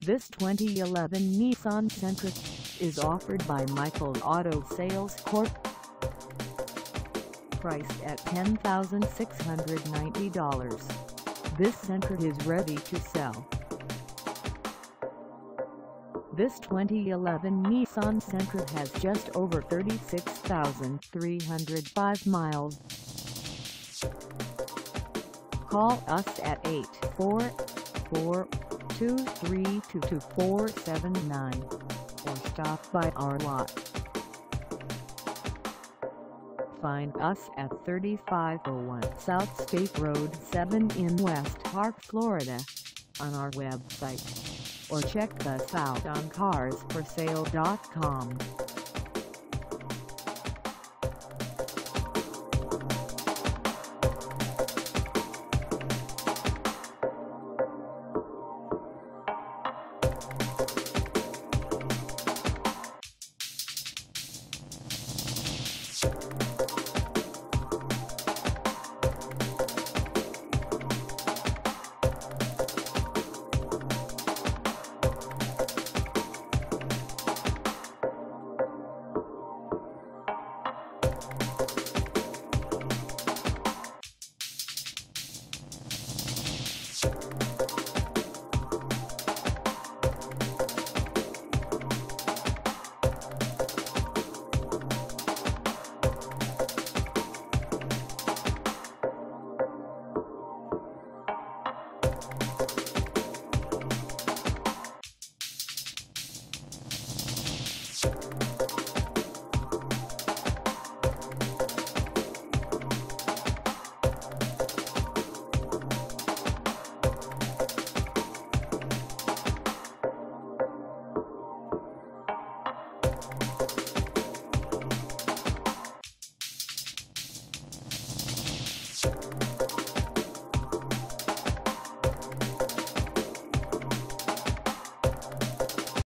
This 2011 Nissan Sentra is offered by Michael's Auto Sales Corp. Priced at $10,690, this Sentra is ready to sell. This 2011 Nissan Sentra has just over 36,305 miles. Call us at 844-232-2479 or stop by our lot. Find us at 3501 South State Road 7 in West Park, Florida, on our website, or check us out on carsforsale.com.